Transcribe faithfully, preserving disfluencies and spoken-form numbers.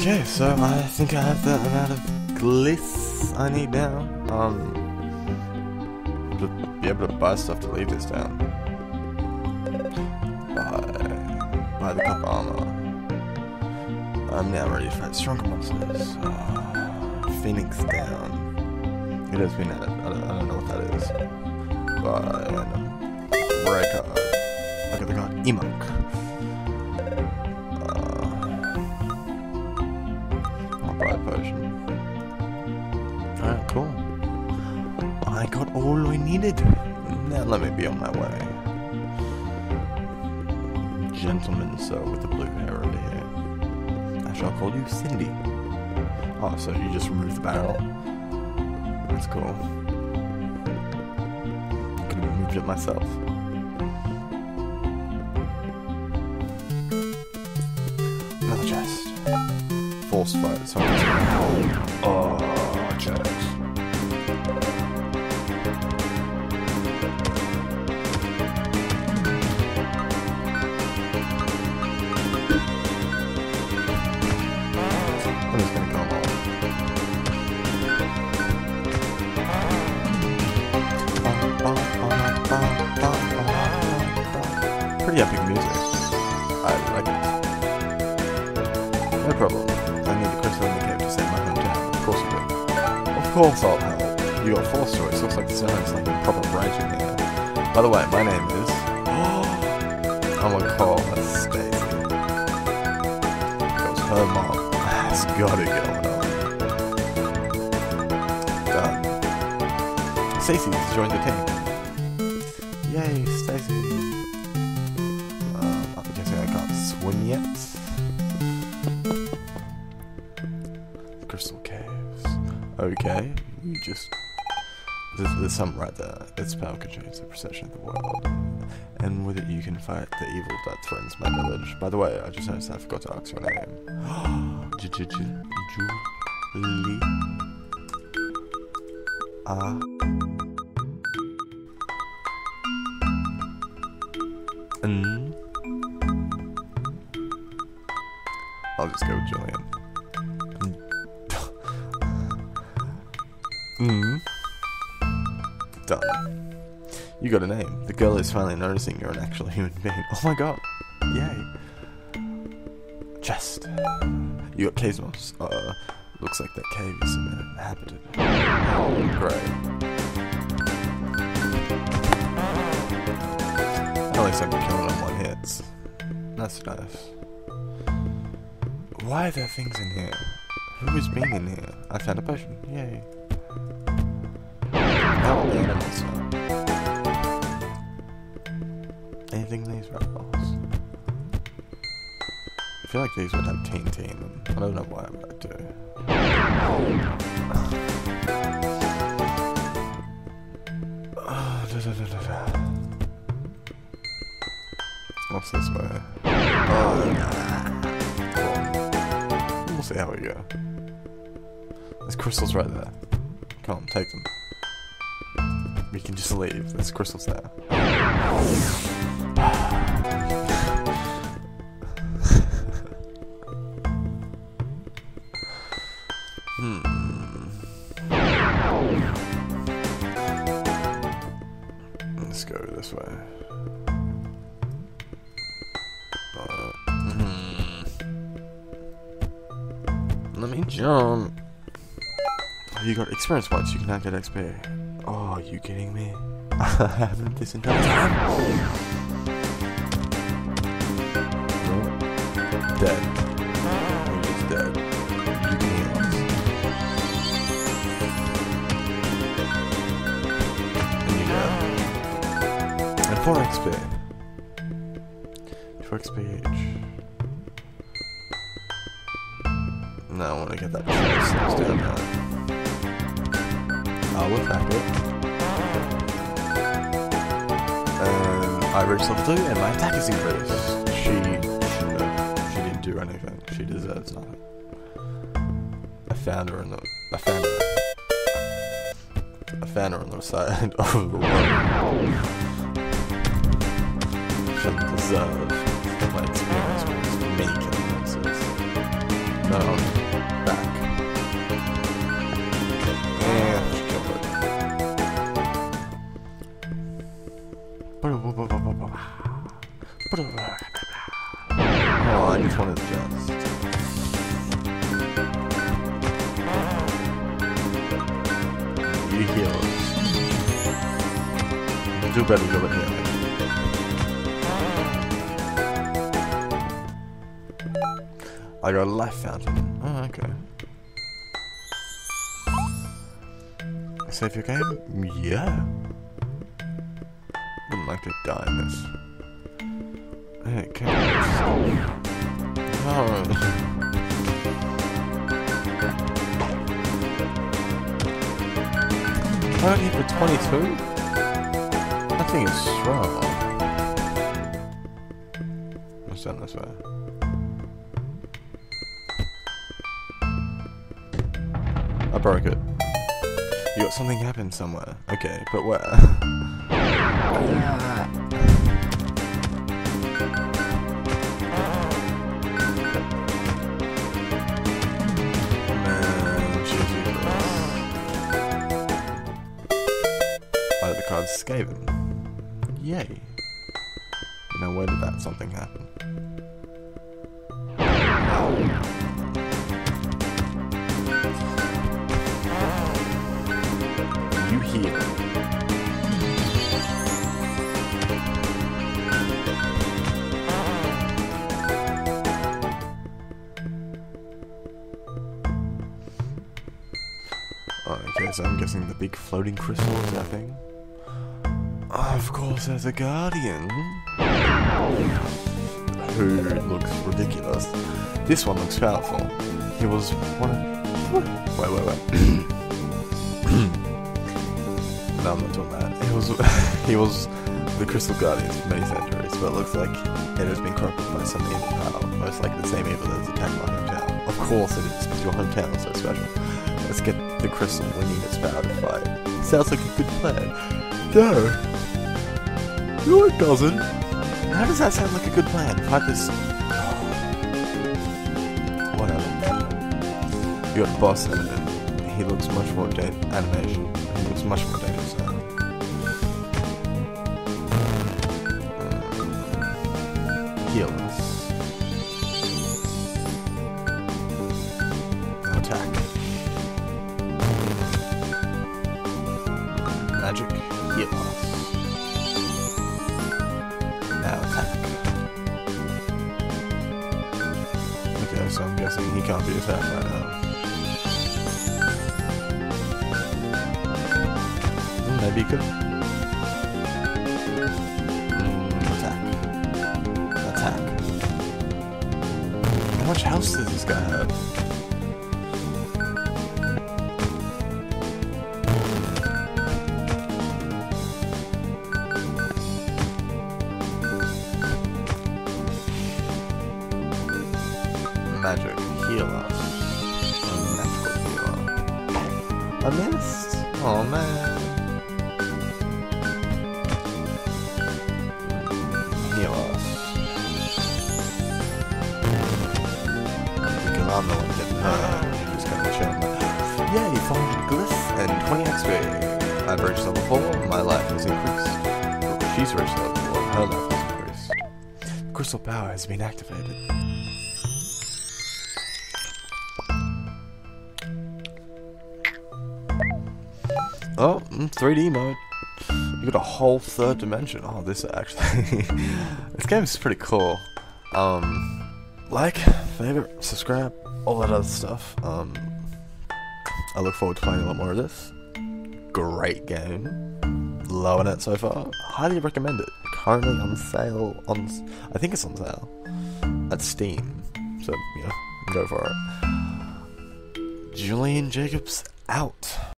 Okay, so I think I have the amount of glyphs I need now. Um, to be able to buy stuff to leave this down. Buy, buy the copper armor. I'm now ready to fight stronger monsters. Uh, Phoenix down. It has been added. I don't, I don't know what that is. Buy um, rare card. Look at the card. Emunk. Potion. Alright, cool. I got all I needed. Now let me be on my way. Gentleman, sir, with the blue hair over here. I shall call you Cindy. Oh, so you just removed the barrel? That's cool. I could have removed it myself. Another chest. Force fight. Someone's oh, chest. I'm just gonna come on. Pretty epic music. I like it. No problem. I need the crystal in the cave to save my hometown. Of course you do. Of course I'll help. You got force choice. Looks like the sound's like a proper rage in here. By the way, my name is... I'm gonna call her Stacy. Because her mom has got it going on. Done. Stacy's joined the team. Yay, Stacy. Um, I'm guessing I can't swim yet. Crystal caves. Okay, you just... There's, there's something right there. Its power can change the perception of the world. And with it you can fight the evil that threatens my village. By the way, I just noticed I forgot to ask your name. Julie. Ah. Mm. I'll just go with Julian. Mm. Done. You got a name. The girl is finally noticing you're an actual human being. Oh my god. Yay. Chest. You got Cosmos. Uh, looks like that cave is inhabited. Oh, great. At least I can kill it on one hit. That's nice. Why are there things in here? Who has been in here? I found a potion. Yay. Oh, the animals. Anything in these rattles? I feel like these would have T N T in them. I don't know why, but I do. What's this way? Oh, cool. We'll see how we go. There's crystals right there. Come on, take them. We can just leave. There's crystals there. hmm. Let's go this way. Uh, mm. Let me jump. You got experience points. You can now get X P. Oh, are you kidding me? I haven't this entire time. Nope. Dead. You're just dead. You can heal us. And you go. And four X P. four X P each. Now I want to get that chest down now. I'll attack it. And I reached level two and my attack is increased. She, she, no, she didn't do anything. She deserves nothing. I found her in the, I found her. I found her on the side of the road. She doesn't deserve my experience with me killing monsters. So, back. And kill it. Oh, I just wanted to just. You heal us. Do better job at healing. I got a life fountain. Oh, okay. Save your game? Yeah. Wouldn't like to die in this. Okay. Oh. I got hit for twenty-two? That thing is strong. Let's send this way. I broke it. You got something happen somewhere. Okay, but where? Man, she's useless. Oh, the card's Skaven. Yay. Now where did that something happen? You heal. Okay, so I'm guessing the big floating crystal is that thing. Of course, there's a guardian who looks ridiculous. This one looks powerful. He was one of... Wait, wait, wait. No, I'm not doing that. He was, he was the Crystal Guardian for many centuries, but it looks like it has been corrupted by some evil power. Most likely the same evil that has attacked my hometown. Of course it is, because your hometown is so special. Let's get the crystal, we need its power to fight. Sounds like a good plan. No! No, it doesn't! How does that sound like a good plan? Fight this... Whatever. You got the boss and, and he looks much more dead. Animation. He looks much more dangerous now. Uh, heal us. Now attack. Magic, heal us. Now attack. Okay, so I'm guessing he can't be attacked right now. Maybe he could. Mm, attack. Attack. How much health does this guy have? Magic, heal us. A magical healer. I missed? Oh man. Heal us. Because I'm the one getting hurt. You're just gonna chill. Yay, four hundred glyphs and twenty X P. I've reached level four, my life has increased. She's reached level four, her life has increased. Crystal power has been activated. Oh, three D mode. You got a whole third dimension. Oh, this actually... this game's pretty cool. Um, like, favorite, subscribe, all that other stuff. Um, I look forward to playing a lot more of this. Great game. Loving it so far. Highly recommend it. Currently on sale on... I think it's on sale. At Steam. So, yeah, go for it. Julian Jacobs out.